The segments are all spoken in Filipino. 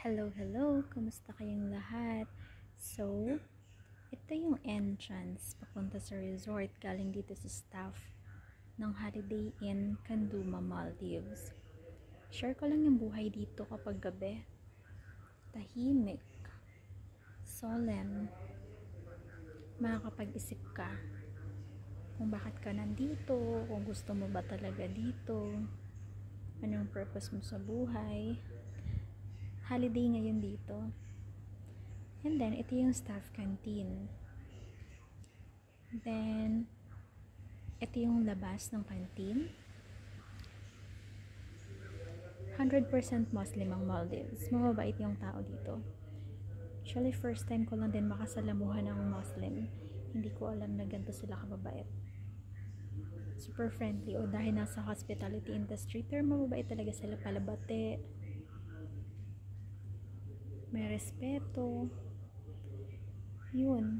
Hello, hello! Kumusta kayong lahat? So, ito yung entrance papunta sa resort galing dito sa staff ng Holiday Inn Kanduma, Maldives. Share ko lang yung buhay dito kapag gabi. Tahimik, solemn, makakapag-isip ka kung bakit ka nandito, kung gusto mo ba talaga dito, anong purpose mo sa buhay. Holiday ngayon dito. And then, ito yung staff canteen. Then, ito yung labas ng canteen. 100% Muslim ang Maldives. Mababait yung tao dito. Actually, first time ko lang din makasalamuhan ng Muslim. Hindi ko alam na ganito sila kababait. Super friendly. O dahil nasa hospitality industry, pero mababait talaga sila, palabate. May respeto. Yun.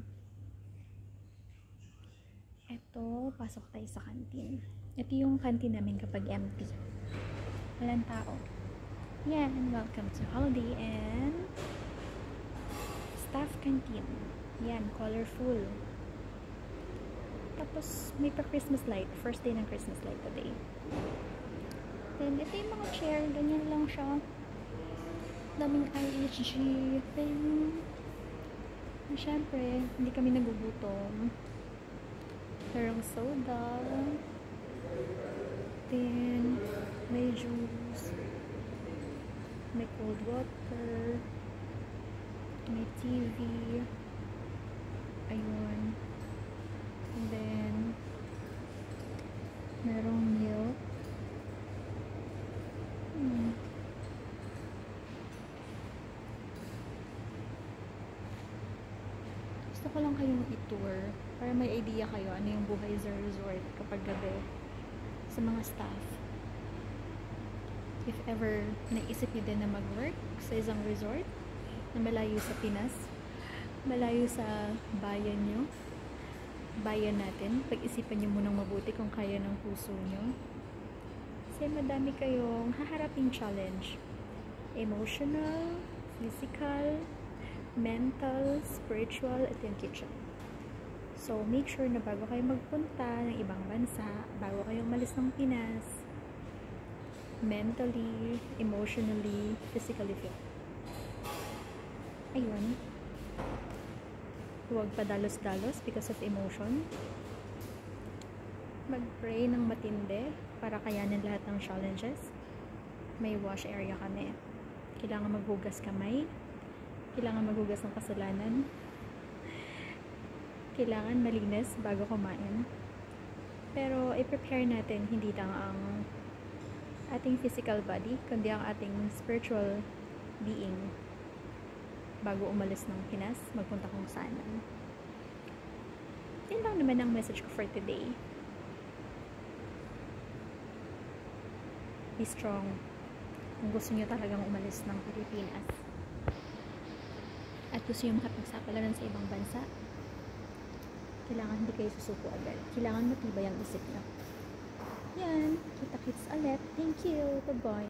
Ito, pasok tayo sa canteen. Ito yung canteen namin kapag empty. Walang tao. Yan, welcome to Holiday Inn Staff Canteen. Yan, colorful. Tapos, may pa-Christmas light. First day ng Christmas light today. Then, ito yung mga chair. Ganyan lang siya. Daming IHG thing. And syempre, hindi kami nagugutom. Merong soda. Then, may juice. May cold water. May TV. Ayun. And then, merong milk. Gusto ko lang kayong i-tour para may idea kayo ano yung buhay sa resort kapag gabi sa mga staff. If ever naisip niyo din na mag-work sa isang resort na malayo sa Pinas, malayo sa bayan nyo, bayan natin, pag-isipan nyo munang mabuti kung kaya ng puso nyo. Kasi madami kayong haharaping challenge. Emotional, physical, mental, spiritual, at yung kitchen. So, make sure na bago kayo magpunta ng ibang bansa, bago kayong malis ng Pinas, mentally, emotionally, physically fit. Ayun. Huwag padalos-dalos because of emotion. Mag-pray ng matindi para kayanin lahat ng challenges. May wash area kami. Kailangan maghugas kamay. Kailangan maghugas ng kasalanan. Kailangan malinis bago kumain. Pero i-prepare natin hindi lang ang ating physical body, kundi ang ating spiritual being bago umalis ng Pinas, magpunta kung saan. Yan lang naman ang message ko for today. Be strong kung gusto nyo talagang umalis ng Pilipinas. At gusto nyo makapagsapalaran sa ibang bansa, kailangan hindi kayo susuko agad. Kailangan matibay ang isip nyo. Yan. Kita-kits ulit. Thank you. Bye-bye.